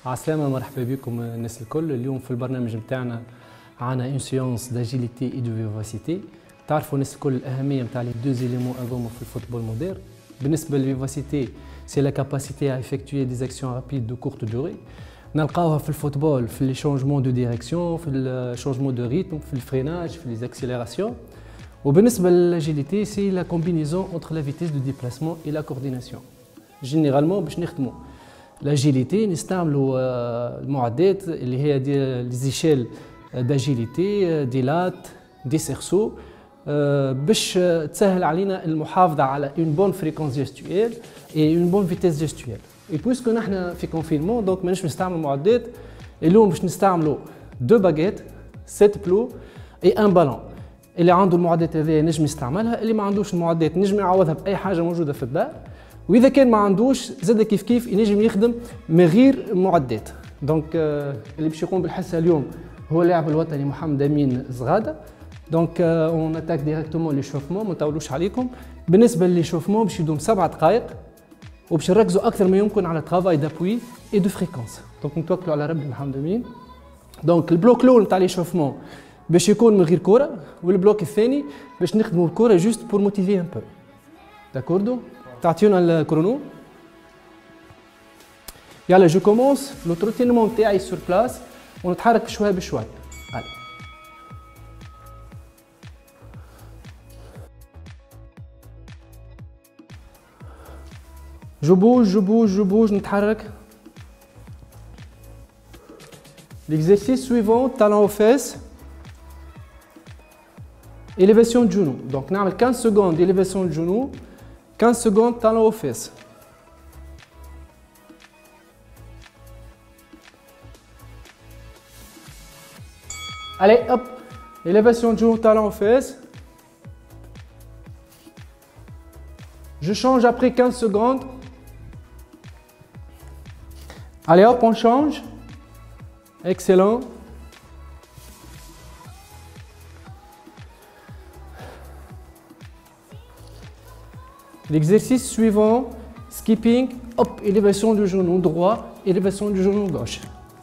عسلامة، مرحبا بكم الناس الكل. اليوم في البرنامج نتاعنا عنا اون سيونس داجيليتي اي دو فيفاسيتي. تعرفوا الناس الكل الأهمية نتاع لي دو زيليمون هذوما في الفوتبول مودير. بالنسبة للفيفاسيتي سي لا كاباسيتي ا افكتوي دي زاكسيون رابيد دو كورت دوري. نلقاوها في الفوتبول في لي شونجمون دو ديريكسيون، في الشونجمون دو ريتم، في الفريناج، في لي زاكسيليراسيون. وبالنسبة للاجيليتي سي لا كومبينيزون انتر لا فيتيس دو ديبلاسمون اي لا كورديناسيون. جينيرالمون باش نخدموا لاجيليتي نستعملوا المعدات اللي هي دي ليزيشيل داجيليتي، دي لات، دي سيرسو، باش تسهل علينا المحافظه على اون بون فريكونس جيستويل اي اون بون فيتيس جيستويل. اي بويسكو نحن في كونفينمون دونك مانيش نستعمل معدات. اليوم باش نستعملوا دو باغيت، 7 بلو اي ان بالون. اللي عنده المعدات هذه نجم يستعملها، اللي ما عندوش المعدات نجم يعوضها باي حاجه موجوده في الدار. واذا كان ما عندوش زاد كيف ينجم يخدم من غير معدات. دونك اللي باش يقوم بالحصه اليوم هو اللاعب الوطني محمد امين زغاده. دونك اون اتاك ديريكتومون ليشوفمون، ما نطولوش عليكم. بالنسبه لليشوفمون باش يدوم 7 دقائق وباش نركزوا اكثر ما يمكن على ترافاي دابوي اي دو فريكونس. دونك نتوكلوا على ربي محمد امين. دونك البلوك الاول نتاع ليشوفمون باش يكون من غير كره، والبلوك الثاني باش نخدموا الكره جوست بور موتيفي ان بو. داكوردو؟ تعطيونا الكرونو. يلا جو كومونس لو تروتينمون تاعي سور بلاس ونتحرك شويه بشويه. جو بوج نتحرك. L'exercice suivant, talon aux fesses, élévation de genou. Donc نعمل 15 secondes d'élévation de genou, 15 secondes talon aux fesses. Allez, hop, élévation de genou, talon aux fesses. Je change après 15 secondes. Allez, hop, on change. Excellent. L'exercice suivant, skipping, hop, élévation du genou droit, élévation du genou gauche.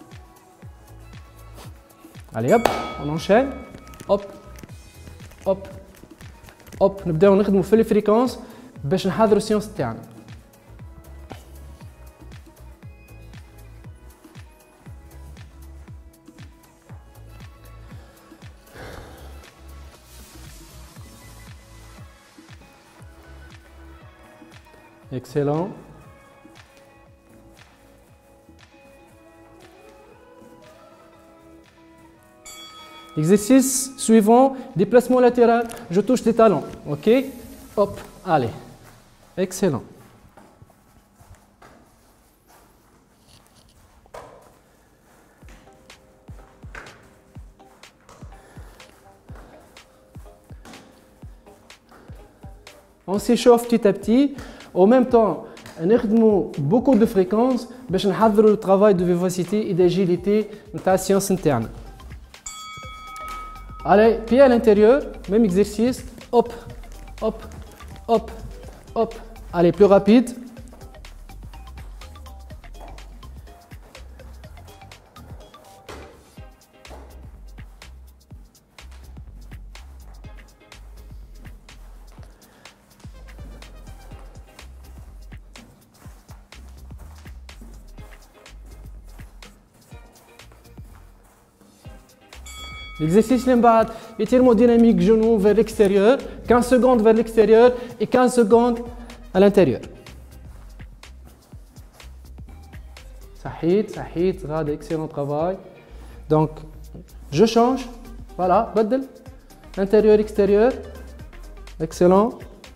Allez hop, on enchaîne. Hop, hop, hop. نبداو نخدموا في الفريكونس باش نحضروا السيونس تاعنا. Excellent. Exercice suivant, déplacement latéral. Je touche les talons. Ok? Hop, allez. Excellent. On s'échauffe petit à petit. En même temps, نخدموا beaucoup de fréquences باش نحضروا le travail de vivacité et d'agilité نتاع السيونس نتاعنا. Allez, pied à l'intérieur, même exercice. Hop, hop, hop, hop. Allez, plus rapide. L'exercice l'embad, étirement dynamique genou vers l'extérieur, 15 secondes vers l'extérieur et 15 secondes à l'intérieur. Sahid, Rad, excellent travail. Donc, je change, voilà, badel, intérieur, extérieur, excellent.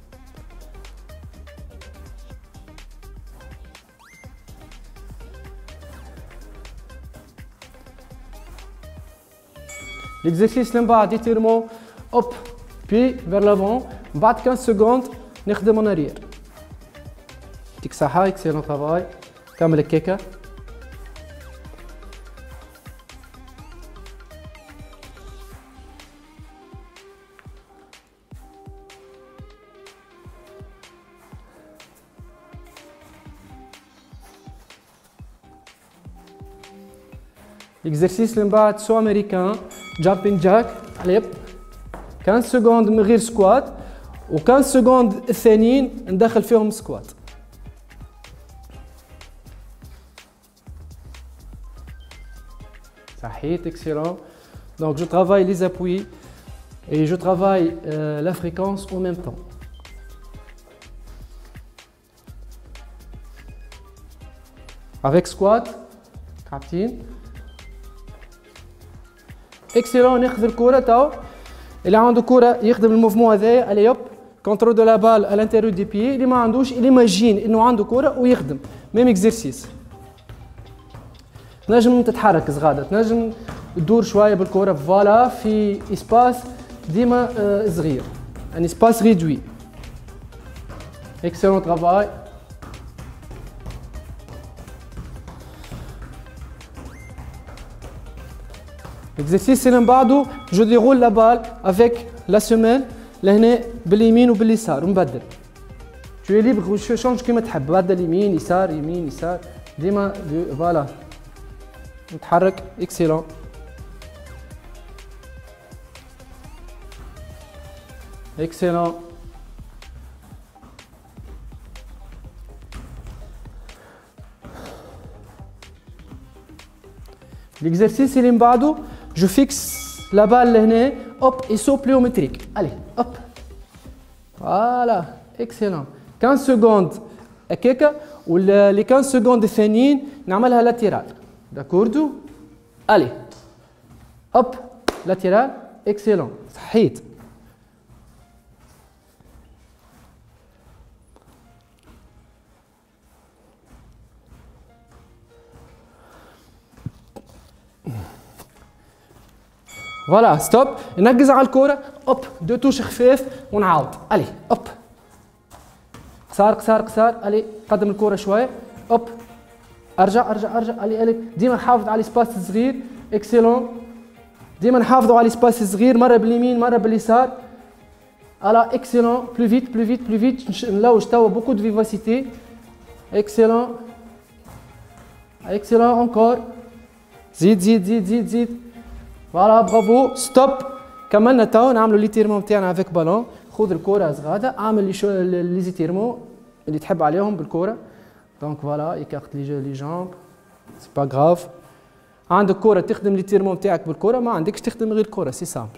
L'exercice là-bas d'étirement, hop, puis vers l'avant, بعد 15 secondes, نخدم en arrière. يعطيك صحة، excellent travail. كمل الكيكة. l'exercice اللي من بعد سو امريكان جامبين جاك. allez 15 سكوند من غير سكوات و15 سكوند الثانيين ندخل فيهم سكوات. صحيت excellent. Donc je travaille les appuis et je travaille la fréquence en même temps. Avec squat, captain. Excellent, ناخذ الكرة تاو. اللي عنده كرة يخدم الموفمون هذايا. allez hop, contrôle de la balle à l'intérieur des pieds. اللي ما عندوش اللي imagine انه عنده كرة ويخدم. même exercice. تنجم تتحرك صغادة، تنجم تدور شوية بالكرة فوالا في اسباس ديما صغير. un espace réduit. Excellent travail. L'exercice اللي من بعده je déroule la balle avec la semelle لهنا باليمين وباليسار ونبدل. tu es libre وشونج كيما تحب، بدل يمين يسار يمين يسار ديما فوالا نتحرك. excellent. excellent. L'exercice اللي من بعده je fixe la balle لهنا hop et saut pliométrique. allez hop voilà excellent. 15 secondes هكاكا واللي 15 secondes الثانيين نعملها لاتيرال. داكوردو. allez hop لاتيرال. excellent. صحيت. فوالا ستوب. نركز على الكرة اوب دو توش خفاف ونعاود. الي اوب قصار قصار قصار. الي قدم الكرة شوية اوب ارجع ارجع ارجع. الي الي ديما نحافظ على السباس الصغير. اكسيلون. ديما نحافظوا على السباس الصغير، مرة باليمين مرة باليسار. الا اكسيلون. بلو فيت بلو فيت بلو فيت. نلوج توا بوكو دو فيفاسيتي. اكسيلون اكسيلون اونكور. زيد زيد زيد زيد زيد. فوالا برافو. ستوب. كملنا تو نعملوا ليتيرمون تاعنا افيك بالون. خذ الكرة صغادة اعمل لي زيتيرمون اللي تحب عليهم بالكرة. دونك فوالا ايكارت لي جامب سي با غراف. عندك كرة تخدم ليتيرمون تاعك بالكرة، ما عندكش تخدم غير الكرة. سي سامبل.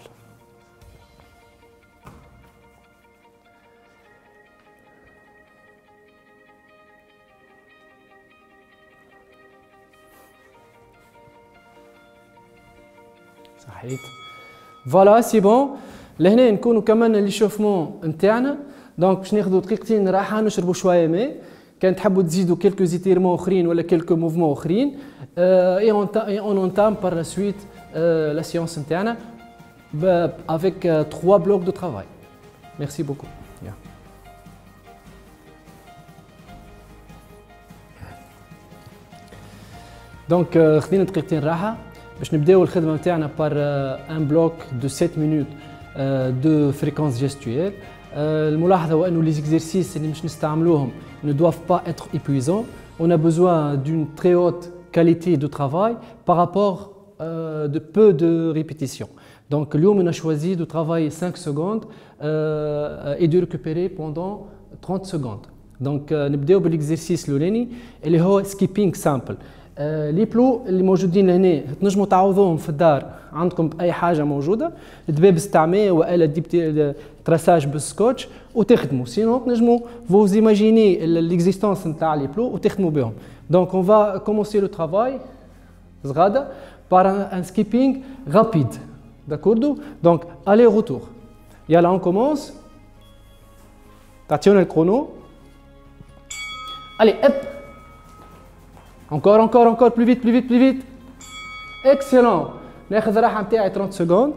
صحيت. فوالا سي بون. لهنا نكونوا كمان ليشوفمون نتاعنا. دونك باش ناخذوا دقيقتين راحه نشربوا شويه ماء. كان تحبوا تزيدوا كيلكو زيتيرمون اخرين ولا كيلكو موفمون اخرين. اي اون اونتام بار لا سويت لا سيونس نتاعنا افيك 3 بلوك دو ترافاي. ميرسي بوكو. دونك خذينا دقيقتين راحه باش نبداو الخدمه نتاعنا بار ان بلوك دو 7 مينوت دو فريكونس جيستويل. الملاحظه هو انه لي زيكزيرسيس اللي مش نستعملوهم ne doivent pas être épuisants. On a besoin d'une très haute qualité de travail par rapport de peu de répétitions. Donc اليوم on a choisi de travailler 5 secondes et de récupérer pendant 30 secondes. Donc نبداو بالexercice الاولاني اللي هو skipping simple. لي بلو اللي موجودين هنا تنجموا تعوضوهم في الدار عندكم باي حاجه موجوده، دباب استعمال والا دي تراساج بالسكوتش وتخدموا. سينو تنجموا فوز ايماجيني ليكزيستونس نتاع لي بلو وتخدموا بهم. دونك اون فا كومونسي لو ترافاي صغاده بار ان سكيبينغ رابيد. داكوردو. دونك الي روتور. يلا اون كومونس. تعطيونا الكرونو. الي اب. Encore, encore, encore, plus vite, plus vite, plus vite. Excellent. ناخذ راحة نتاعي 30 secondes.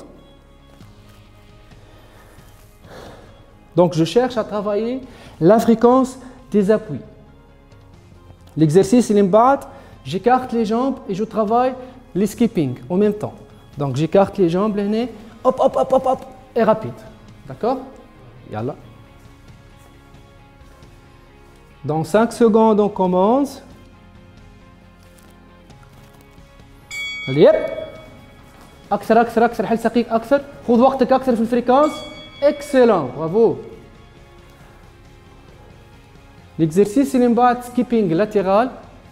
Donc je cherche à travailler la fréquence des appuis. L'exercice il est بعد, j'écarte les jambes et je travaille les skipping en même temps. Donc j'écarte les jambes لهنا, hop hop hop hop hop et rapide. D'accord? Yalla. Dans 5 secondes on commence. يب اكثر اكثر اكثر، حل ساقيك اكثر، خذ وقتك اكثر في الفريكونس. اكسلون برافو. ليكزرسيس اللي من بعد سكيبينج لاتيرال.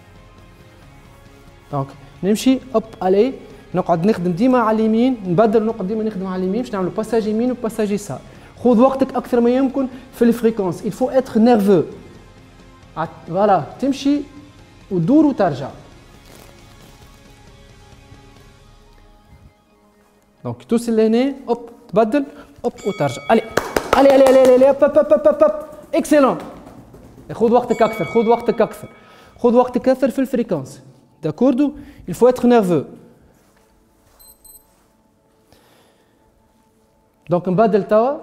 دونك نمشي اب الي، نقعد نخدم ديما على اليمين، نبدل نقعد ديما نخدم على اليمين باش نعملوا باساج يمين وباساج يسار. خذ وقتك اكثر ما يمكن في الفريكونس. il faut être nerveux. فوالا تمشي وتدور وترجع. دونك توصل لهنا اوب تبدل اوب وترجع. الي الي الي الي الي اوب اوب اوب اوب اوب. اكسلون. خذ وقتك اكثر، خذ وقتك اكثر، خذ وقتك اكثر في الفريكونس. داكوردو؟ il faut être nerveux. دونك نبدل توا.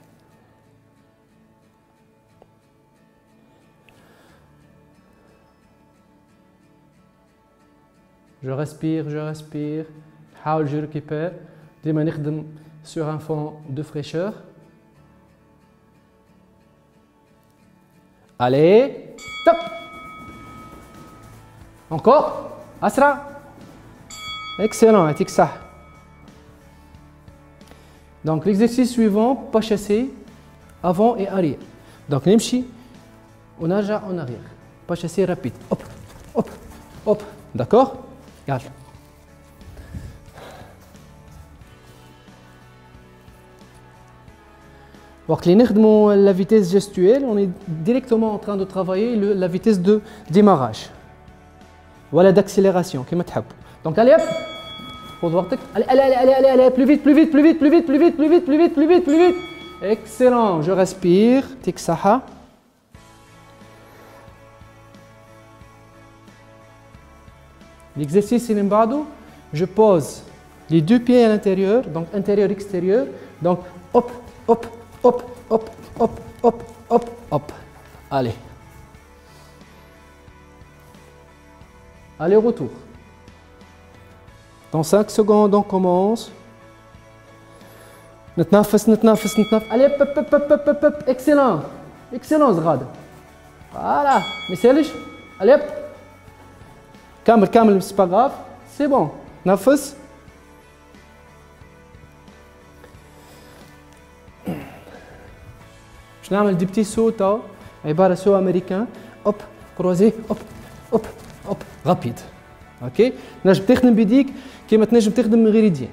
je respire. نحاول je récupère. ديما نخدم sur un fond de fraîcheur. Allez, top. Encore. أسرع. Excellent, يعطيك الصحة. Donc l'exercice suivant, pas chasser, avant et arrière. Donc نمشي ونرجع en arrière. Pas chasser rapide. Hop, hop, hop. D'accord? يلا. وقت اللي نخدموا la vitesse gestuelle, on est directement en train de travailler la vitesse de démarrage. ولا d'accélération كما تحبوا. Donc allez hop. خذ وقتك. Allez allez allez allez allez plus vite plus vite plus vite plus vite plus vite plus vite plus vite plus vite plus vite. Excellent, je respire. يعطيك الصحة. L'exercice اللي من بعده, je pose les deux pieds à l'intérieur, donc intérieur extérieur. Donc hop hop hop, hop, hop, hop, hop, hop. Allez. Allez, retour. Dans 5 secondes, on commence. نتنفس. Allez, hop, hop, hop, hop, hop, hop. Excellent. Excellent, زغاد. Voilà. ما يسالش. Allez, hop. كمل, c'est pas grave. C'est bon. نفس. باش نعمل دي بتي سو تاو، عباره سو امريكان. اوب كروزي اوب اوب اوب رابيد. اوكي تنجم تخدم بيديك كيما تنجم تخدم من غير يدين.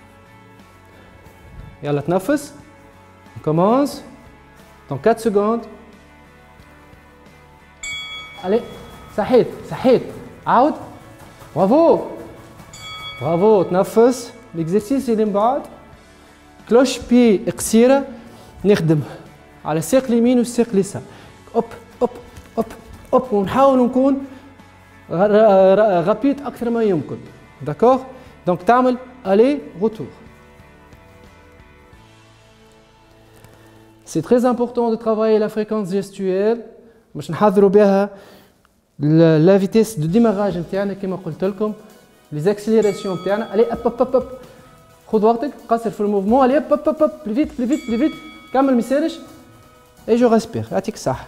يلا تنفس. كومونس دون 4 سكوند. الي صحيت عاود. برافو تنفس. ليكزرسيس اللي من بعد كلوش بي قصيره، نخدم على الساق اليمين والساق اليسار. اوب اوب اوب اوب ونحاول نكون رابيد اكثر ما يمكن. داكور؟ دونك تعمل الي روتور. سي تري امبورطون دو ترافايي لا فريكونس جيستويل باش نحضروا بها لا فيتيس دو ديماراج نتاعنا كما قلت لكم، لي زاكسيليراسيون نتاعنا. الي اب اب اب خذ وقتك، قصر في الموفمون. الي اب اب اب بلي فيت بلي فيت بلي فيت. كمل ما يسالش. Et je respire. يعطيك الصحة.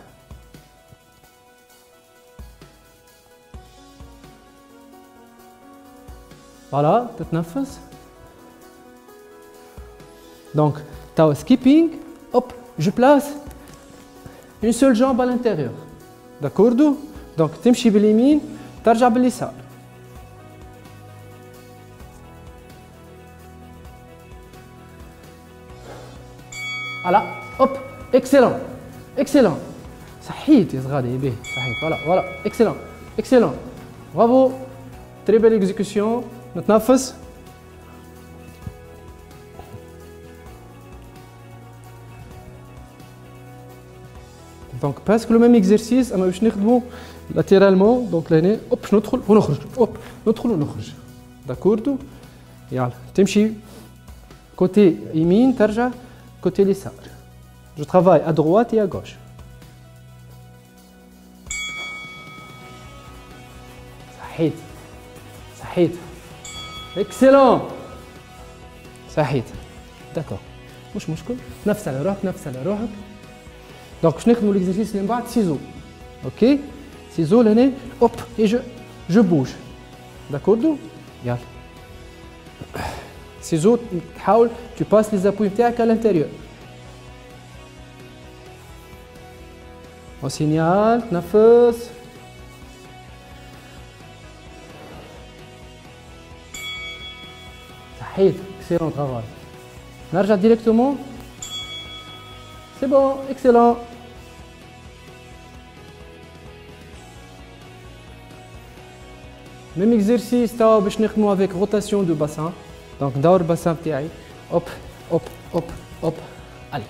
Voilà, تتنفس. Donc, تاو skipping. Hop, je place une seule jambe à l'intérieur. D'accord? Donc, تمشي باليمين، ترجع باليسار. Voilà, hop. Excellent, excellent. صحيت يا صغادي باهي صحيت. فوالا اكسلون اكسلون برافو. تري بيل اكزيكسيون. نتنفس. دونك بريسك لو ميم اكزرسيس اما باش نخدمو لاتيرالمون. دونك لهنا اوب باش ندخل ونخرج، اوب ندخل ونخرج. داكوردو؟ يلا تمشي كوتي يمين ترجع كوتي اليسار. Je travaille à droite et à gauche. صحيت. Excellent. صحيت. D'accord. مش مشكل. نفس على روحك. Donc باش نخدموا l'exercice اللي من بعد ciseaux. OK. ciseaux لهنا. Hop et je bouge. D'accord? يلا. ciseaux تحاول tu passes les appuis نتاعك à l'intérieur. Au signal تنفس. صحيت excellent travail. نرجع directement. C'est bon, excellent. Même exercice تاو باش نخدمو avec rotation de bassin. Donc ندور الباسان تاعي. Hop, hop, hop, hop. Allez.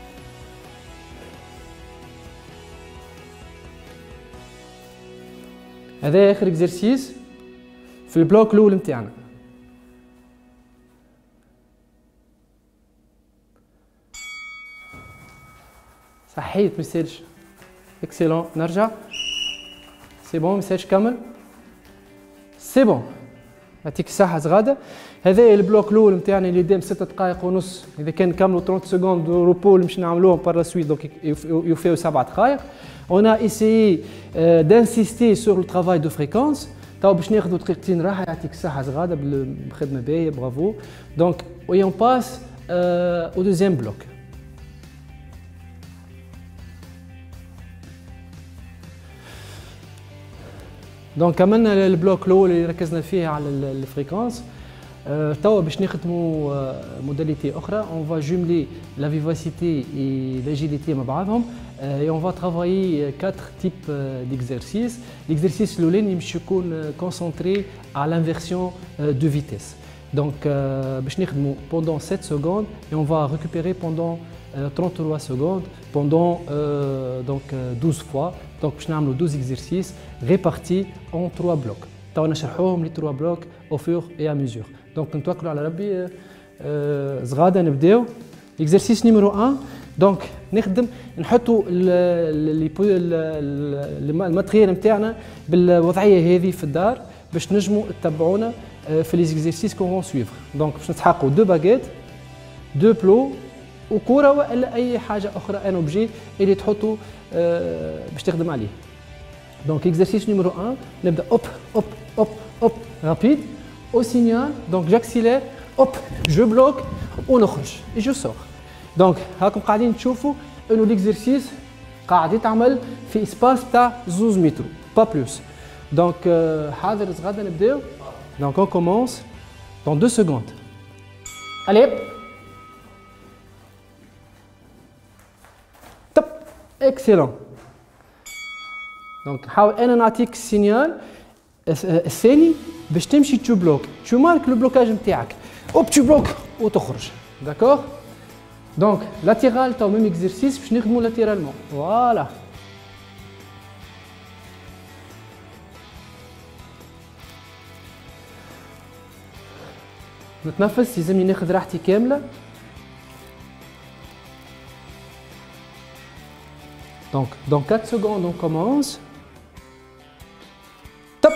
هذا آخر exercice في البلوك الأول نتاعنا. صحيت ميساج. اكسلون نرجع. سي بون ميساج كامل. سي بون. يعطيك الصحة زغادة. هذا البلوك الأول نتاعنا اللي دام 6 دقائق ونص، إذا كان نكملوا 30 سكوند دو روبو اللي باش نعملوهم بار لا سويت دونك يوفيو 7 دقائق. On a essayé d'insister sur le travail de fréquence. توا باش ناخذوا دقيقتين راحة يعطيك الصحة زغادة بالخدمة باهية برافو. دونك et on passe au deuxième bloc. دونك كملنا البلوك الاول اللي ركزنا فيه على الفريكونس. توا باش نخدموا موداليتي اخرى. اون فا جوملي لا فيفاسيتي اي لاجيليتي مع بعضهم. اي اون فا ترافايي 4 تيب ديكزرسيس. ليكزرسيس الاولاني باش يكون كونسونطري على لانفيرسيون دو فيتيس. دونك باش نخدموا بوندون 7 سكوند et on va récupérer pendant 33 secondes pendant donc 12 fois. Donc باش نعملوا 12 exercices répartis en 3 blocs. توا نشرحوهم لي 3 blocs au fur et à mesure. Donc نتوكلوا على ربي. زغاده نبداو. exercice numéro 1. دونك نخدم نحطوا الماتريال نتاعنا بالوضعيه هذه في الدار باش نجموا تتبعونا في لي زيكزيرسيس كون فون سويفر. دونك باش نسحقوا 2 باغيت 2 بلو وكره ولا اي حاجه اخرى ان اوبجي اللي تحطوا باش تخدم عليه. دونك اكزرسيس نيميرو 1 نبدا اوب اوب اوب اوب رابيد او سينيال. دونك جاكسيلير اوب جو بلوك ونخرج جو سور. دونك هاكم قاعدين تشوفوا انه ليكزرسيس قاعد يتعمل في اسباس تاع 12 متر با بلوس. دونك حاضر غدا نبداو. دونك اون كومونس دون 2 سكوند. Allez. Top. Excellent. دونك حاول انا نعطيك السينيال الثاني باش تمشي تو بلوك تو مارك لو بلوكاج نتاعك اوب تو بلوك وتخرج. داكور. دونك لاتيرال تو ميم اكزرسيس باش نخدمو لاتيرالمون. فوالا. نتنفس يلزمني ناخذ راحتي كامله. Donc, dans 4 secondes, on commence. Top.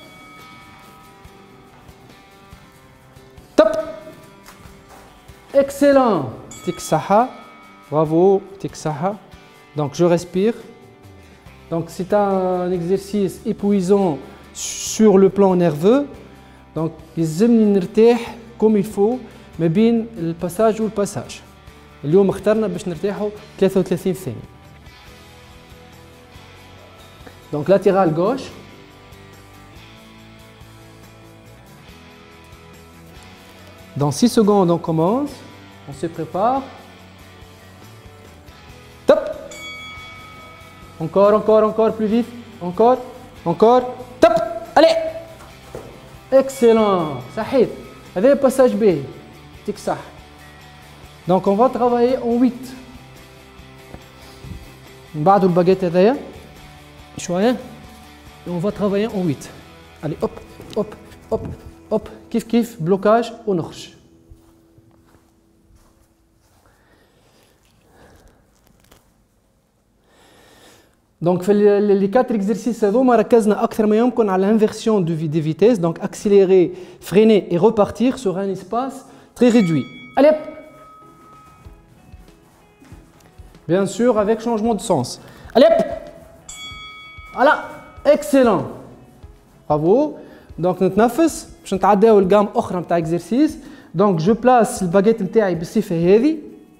Top. Excellent. Tic saha. Bravo. Tic saha. Donc, je respire. Donc, c'est un exercice épuisant sur le plan nerveux. Donc, يلزمني نرتاح comme il faut ما بين الباساج والباساج. اليوم اخترنا باش نرتاحوا 33 ثانية. Donc latéral gauche. Dans 6 secondes, on commence. On se prépare. Top. Encore, encore, encore, plus vite. Encore, encore. Top. Allez. Excellent. Sahid. هذا passage B. تيك صح. Donc on va travailler en 8. نبعدوا الباجيت هذايا. شوية. Et on va travailler en 8. Allez, hop, hop, hop, hop. كيف كيف blocage ونخرج. Donc في les 4 exercices هذوما ركزنا أكثر ما يمكن على l'inversion des vitesses. Donc accélérer, freiner et repartir sur un espace très réduit. Allez, hop. Bien sûr avec changement de sens. Allez, hop. Voilà, excellent. Bravo. Donc نتنفس باش نتعداو لقام أخرى نتاع exercice. Donc je place le baguette نتاعي بالصفة هذه.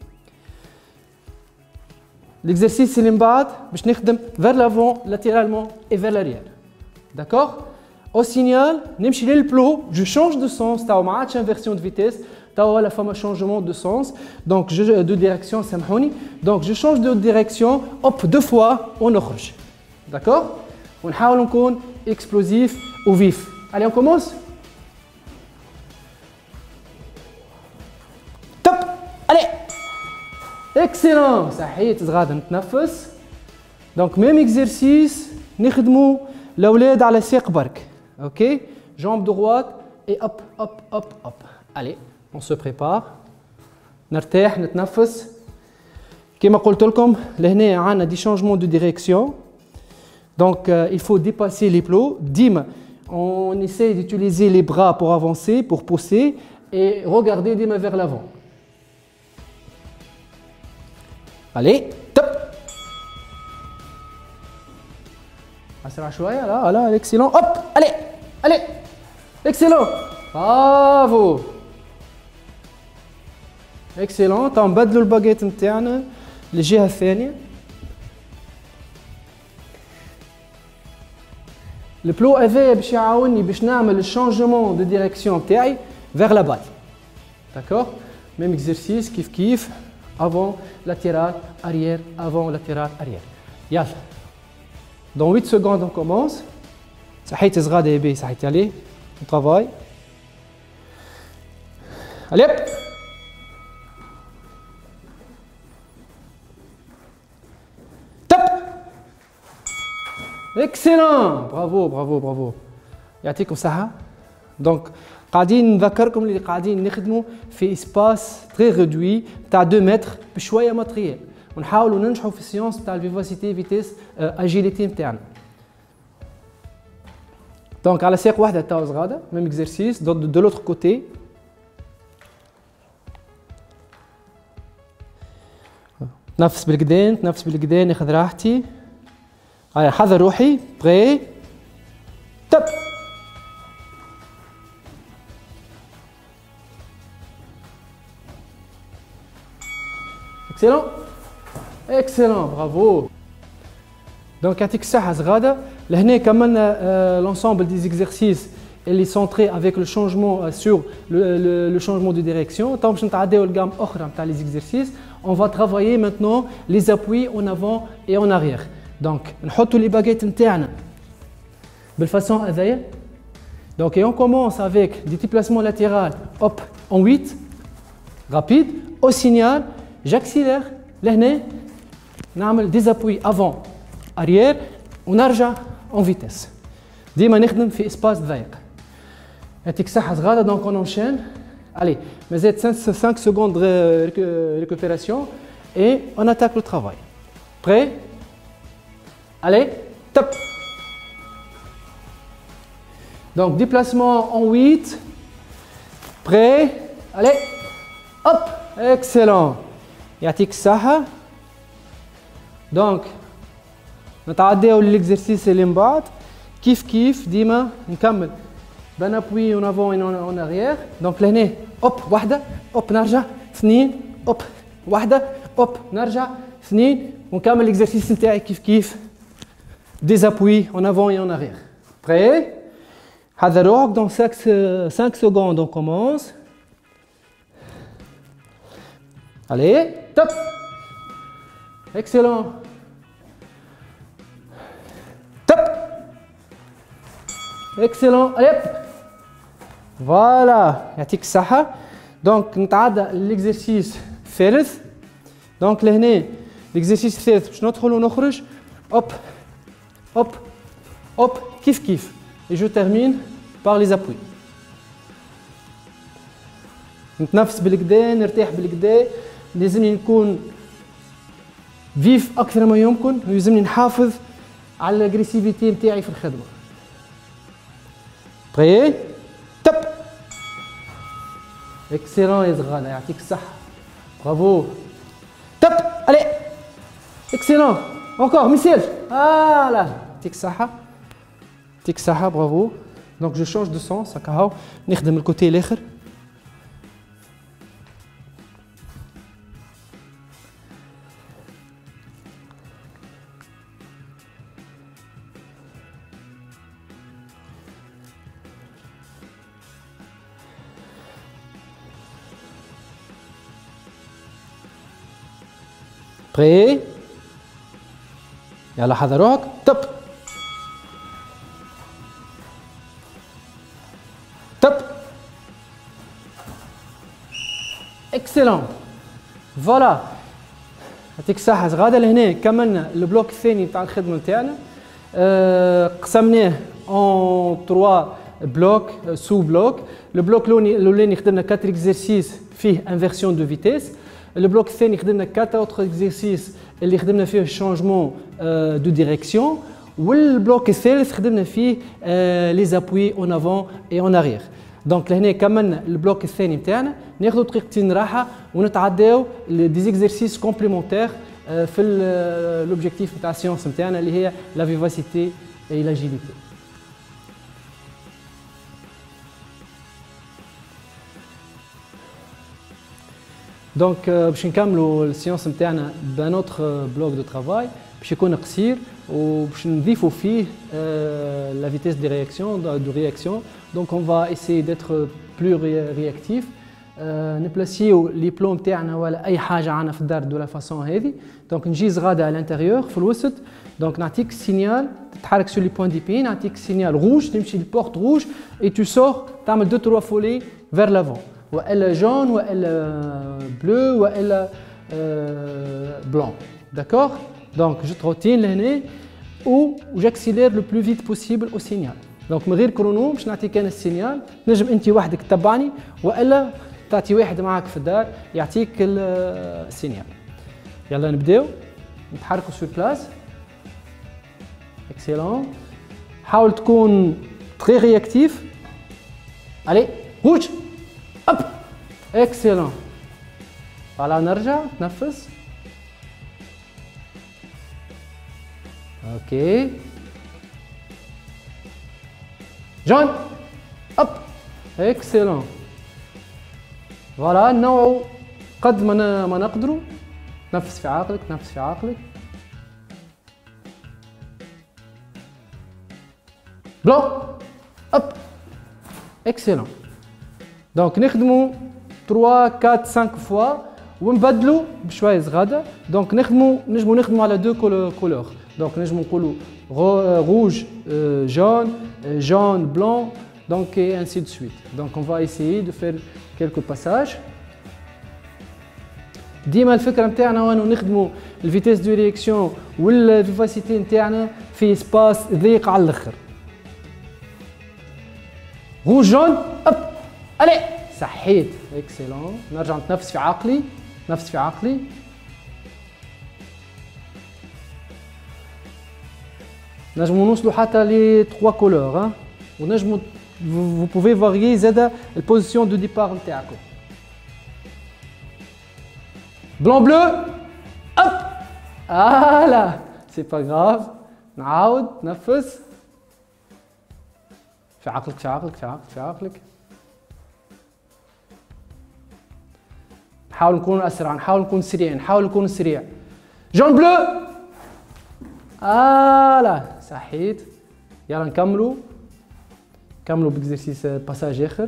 L'exercice اللي من بعد باش نخدم vers l'avant, latéralement et vers l'arrière. D'accord? Au signal, نمشي للبلو, je change de sens, تاو ما عادش inversion de vitesse, تاو la femme changement de sens, donc de direction, سامحوني. Donc je change de direction, hop, 2 fois ونخرج. D'accord? ونحاول نكون explosif ou vif. Allez, on commence? Top! Allez! Excellent! صحيت صغار نتنفس. Donc même exercice, نخدمو الأولاد على ساق برك. Ok? Jambe droite et hop, hop, hop, hop. Allez, on se prépare. نرتاح نتنفس. كما قلت لكم لهنا عندنا دي changements de direction. Donc il faut dépasser les plots. Dima, on essaie d'utiliser les bras pour avancer, pour pousser et regarder Dima vers l'avant. Allez, top! أسرع شوية là, excellent. Hop, allez, excellent. Bravo. Excellent. تنبدلوا الباجيت نتاعنا للجهة الثانية. البلو هذايا باش يعاوني باش نعمل الشانجمون دو ديريكسيون تاعي vers la balle. D'accord? Même exercice كيف avant latéral arrière avant latéral arrière. يلا. Dans 8 secondes on commence. صحيت صغار يا بي صحيت allez. On travaille. Allez hop. Excellent! Bravo, bravo, bravo. يعطيكم الصحة. Donc قاعدين نذكركم اللي قاعدين نخدموا في اسباس تري ريدوي تاع 2 متر بشوية ماتريال ونحاولوا ننجحوا في السيونس تاع الفيفاسيتي فيتيس اجيليتي نتاعنا. دونك على ساق واحدة تاو صغادة ميم اكزرسيس دو لوتر كوتي. تنفس بالقدام ناخذ راحتي. هاي حذر روحي. بري توب. اكسلون برافو. دونك يعطيك الصحة صغادة. لهنا كملنا l'ensemble des exercices اللي centrés avec le changement sur le changement de direction. طبعا باش نتعداو لقام أخرى نتاع les exercices. On va travailler maintenant les appuis en avant et en arrière. Donc نحطوا les baguettes نتاعنا بالفاصون هذايا. Donc et on commence avec des déplacements latéraux hop en 8 rapide. Au signal j'accélère لهنا نعمل des appuis avant arrière ونرجع en vitesse. ديما نخدم في اسباس ضيق. يعطيك الصحة صغارة. Donc on enchaîne. Allez, مازال 5 secondes de récupération et on attaque le travail. Prêt? Allez, top. Donc déplacement en 8. Prêt? Allez, hop, excellent. يعطيك الصحة. Donc نتعداو للإكزرسيس اللي من بعد كيف ديما نكمل بان ابوي اون افون اون اريير. دونك لهنا اوب واحدة اوب نرجع 2 اوب واحدة اوب نرجع 2 ونكمل الإكزرسيس نتاعي كيف des appuis en avant et en arrière. Prêt? حذر روحك. Dans 5 secondes on commence. Allez, top. Excellent. Top. Excellent. Allez. Voilà. يعطيك الصحة. Donc نتعدى l'exercice الثالث. Donc لهنا l'exercice الثالث باش ندخل ونخرج. Hop. Hop. Hop. كيف. Et je termine par les appuis. نتنفس بالكدا نرتاح بالكدا. لازمني نكون فيف اكثر ما يمكن ولازمني نحافظ على الاغريسيفيتي نتاعي في الخدمه. بري توب. اكسلون يا صغار يعطيك الصحه. برافو توب. الي اكسلون encore ميسيل. فوالا يعطيك الصحه. يعطيك الصحه. برافو. دونك جو شونج دو سونس هكا هاو نخدم الكوتي الاخر. بري يلا حضر روحك طب طب اكسلون فوالا يعطيك الصحة. غادا لهنا كملنا البلوك الثاني تاع الخدمة نتاعنا. قسمناه اون 3 بلوك سو بلوك. البلوك الاولاني خدمنا 4 اكزرسيس فيه انفيرسيون دو فيتيس. البلوك الثاني خدمنا 4 اوتر اكزرسيس اللي خدمنا فيه شونجمون دو ديريكسيون. والبلوك الثالث خدمنا فيه لي زابوي اون افون اي اون اريير. دونك لهنا كملنا البلوك الثاني نتاعنا. ناخذ دقيقتين راحه ونتعداو دي زيكزرسيس كومبليمونتير في لوبجيكتيف نتاع السيونس نتاعنا اللي هي لا فيفاسيتي اي لاجيليتي. دونك باش نكملوا السيونس نتاعنا بان اوتر بلوك دو ترافاي باش يكون قصير وباش نضيفوا فيه لا فيتيس دي رياكسيون دو رياكسيون. دونك اون فا ايسيي ديتر بلو رياكتيف. نبلاسيو لي بلون تاعنا ولا اي حاجه عندنا في الدار دو لا فاسون هذه. دونك نجيز غادا على الانتيريور في الوسط. دونك نعطيك سينيال تتحرك سو لي بوين دي بي. نعطيك سينيال روج تمشي للبورت روج اي تو سور تعمل 2 3 فولي فير لافون والا جون والا بلو والا بلون. داكور دونك جو تروتين لهنا و جاكسيلير لو بلو فيت بوسيبل او سينيال. دونك من غير كرونو باش نعطيك انا السينيال. نجم انت وحدك تتبعني والا تعطي واحد معاك في الدار يعطيك السينيال. يلا نبداو نتحركوا سور بلاس. اكسيلون. حاول تكون تري رياكتيف. علي روج اب اكسيلون. فوالا نرجع نتنفس. اوكي جون اب اكسيلون. فوالا نوعوا قد ما نقدروا. تنفس في عقلك تنفس في عقلك. بلون اب اكسيلون. دونك نخدموا 3 4 5 فوا ونبدلوا بشويه صغاده. دونك نجموا نخدموا على 2 كولور. دونك نجموا نقولوا روج جون جون بلون. Donc et ainsi de suite. Donc on va essayer de faire quelques passages. ديما الفكره نتاعنا وانو نخدموا الفيتيس دو رياكسيون والفيفاسيتي نتاعنا في سباس ضيق على الاخر. روج جون اب الي صحيت اكسلون. نرجع نتنفس في عقلي نفس في عقلي. نجموا نوصلوا حتى ل 3 كولور ونجموا vous pouvez varier زادا البوزيسيون دو ديبار نتاعكم. بلون بلو اب لا سي با غراف. نعاود نفس في عقلك في عقلك في عقلك في عقلك. نحاول نكون اسرع نحاول نكون سريع نحاول نكون سريع. جون بلو لا صحيت. يلا نكملوا كملوا باكزرسيس باساج اخر.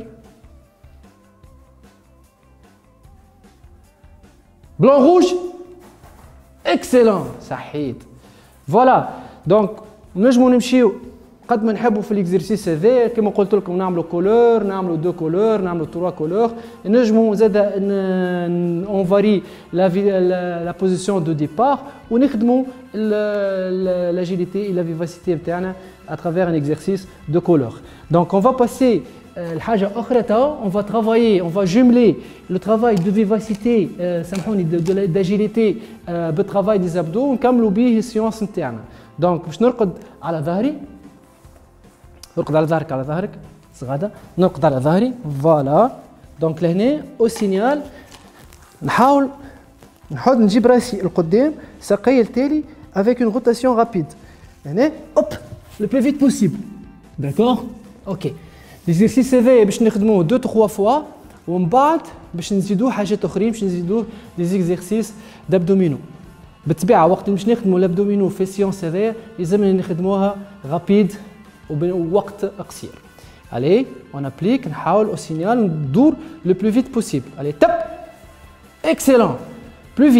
بلون روج اكسلون صحيت. فوالا دونك نجموا نمشيو قد ما نحبوا في الاكزرسيس هذا. كما قلت لكم نعملوا كولور نعملوا 2 كولور نعملوا 3 كولور. نجموا زادا اون فاري لا بوزيسيون دو ديبار ونخدموا لاجيليتي لا فيفاسيتي نتاعنا à travers un exercice de couleur. Donc on va passer الحاجة أخرى تاو. On va travailler, on va jumeler le travail de vivacité, d'agilité بالترافاي des abdos ونكملوا به السيونس نتاعنا. دونك باش نرقد على ظهري. نرقد على ظهرك على ظهرك صغادة. نرقد على ظهري فوالا. دونك لهنا او سينيال نحاول نجيب راسي القدام ساقي التالي avec une rotation rapide. هنا hop le plus vite possible. D'accord? Ok. L'exercice هذايا باش نخدموه 2 3 فوا ومن بعد باش نزيدوه حاجات اخرين باش نزيدوه لي زيكزرسيس دابدومينو. بالطبيعه وقت باش نخدموا لابدومينو في السيونس هذايا لازمنا نخدموها رابيد ووقت قصير. Allez, on applique, نحاول au signal ندور le plus vite possible. Allez, top! Excellent! Plus vite.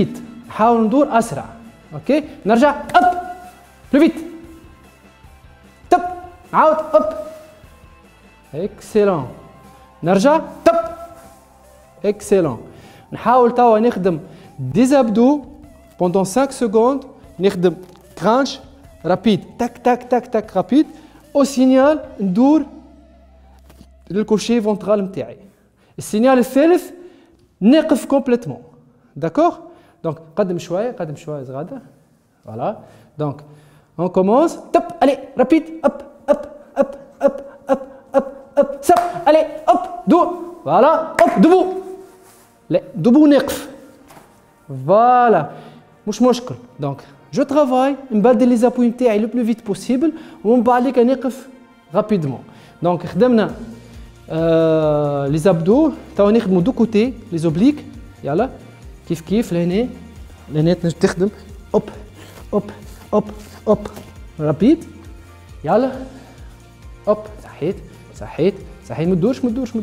نحاول ندور اسرع. اوكي نرجع اب بلو فيت تب نعاود اب اكسيلون نرجع تب اكسيلون. نحاول توا نخدم ديزابدو بوندون 5 سكوند نخدم كرانش رابيد تك تك تك تك رابيد او سينيال ندور للكوشي فونترال نتاعي. السينيال الثالث نقف كومبليتمون داكوغ. دونك قدم شويه زغاده فوالا. دونك اون كومونس تب الي رابيد اب اب اب اب اب اب اب سب الي اب دور فوالا اب دبو لا دبو نقف فوالا مش مشكل. دونك جو ترافاي نبدل لي زابوي نتاعي لو بلو فيت بوسيبل ومن بعد نقف رابيدمون. دونك خدمنا لي زابدو توا نخدمو دو كوتي لي زوبليك يلا كيف كيف لهنا تنجم تخدم اوب اوب اوب اوب رابيد يلا اوب صحيت ما تدورش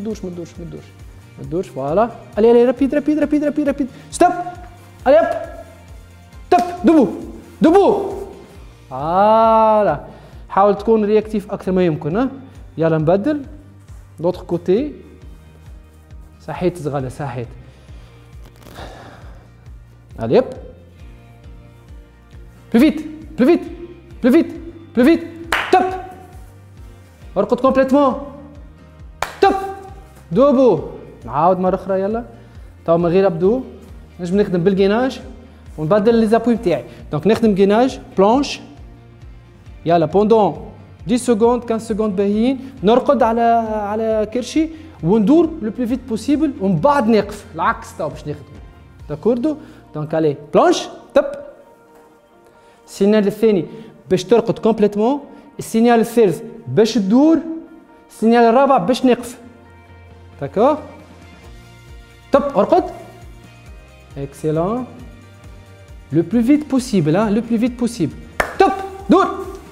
فوالا الي رابيد ستوب الي اب تب دبو فوالا. حاول تكون رياكتيف اكثر ما يمكن. يلا نبدل لوتر كوتي صحيت زغاله صحيت الي اب بلو فيت تب ارقد كومبليتمون تب دوبو نعاود مره اخرى. يلا توا من غير ابدو نجم نخدم بالجيناج ونبدل لي زابوي نتاعي. دونك نخدم جيناج بلانش يلا بوندون 10 سكوند 15 سكوند باهيين نرقد على كرشي وندور لو بلو فيت بوسيبل ومن بعد نقف العكس توا باش نخدم داكوردو. دونك الي بلانش تب السينيال الثاني باش ترقد كومبليتمون. السينيال الثالث باش تدور. السينيال الرابع باش نقف داكور تب ارقد اكسيلون لو بلو فيت بوسيبل تب دور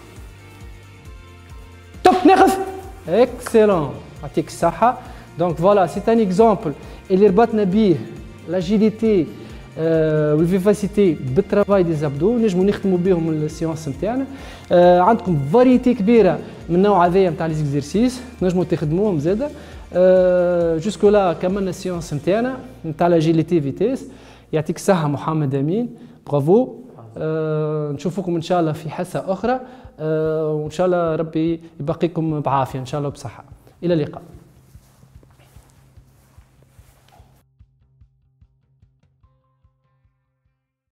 تب نقف اكسيلون يعطيك الصحة. دونك فوالا سي ان اكزومبل اللي ربطنا بيه لاجيليتي والفيفاسيتي بالترافاي دي زابدو نجمو نخدمو بهم السيونس نتاعنا. عندكم فاريتي كبيره من النوع هذايا نتاع لي زيكزيرسيس نجمو تخدموهم زاده. جوسكو لا كملنا السيونس نتاعنا نتاع لاجيليتي فيتيس. يعطيك الصحه محمد امين برافو. نشوفكم ان شاء الله في حصه اخرى وان شاء الله ربي يبقيكم بعافيه ان شاء الله وبصحه. الى اللقاء.